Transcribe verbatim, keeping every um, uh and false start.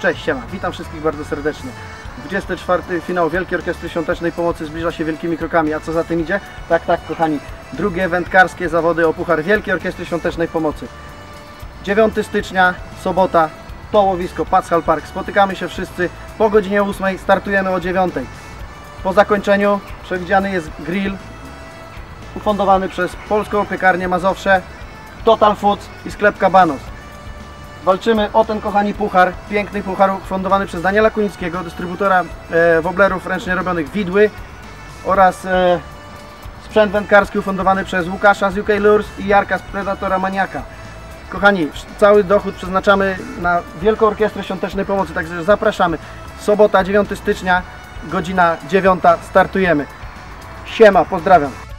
Cześć, siema, witam wszystkich bardzo serdecznie. dwudziesty czwarty finał Wielkiej Orkiestry Świątecznej Pomocy zbliża się wielkimi krokami. A co za tym idzie? Tak, tak, kochani, drugie wędkarskie zawody o Puchar Wielkiej Orkiestry Świątecznej Pomocy. dziewiątego stycznia, sobota, to łowisko Paschal Park. Spotykamy się wszyscy po godzinie ósmej, startujemy o dziewiątej. Po zakończeniu przewidziany jest grill ufundowany przez Polską Piekarnię Mazowsze, Total Foods i sklep Kabanos. Walczymy o ten, kochani, puchar, piękny puchar ufundowany przez Daniela Kunickiego, dystrybutora e, woblerów ręcznie robionych Widły, oraz e, sprzęt wędkarski ufundowany przez Łukasza z U K Lures i Jarka z Predatora Maniaka. Kochani, cały dochód przeznaczamy na Wielką Orkiestrę Świątecznej Pomocy, także zapraszamy. Sobota, dziewiątego stycznia, godzina dziewiąta, startujemy. Siema, pozdrawiam.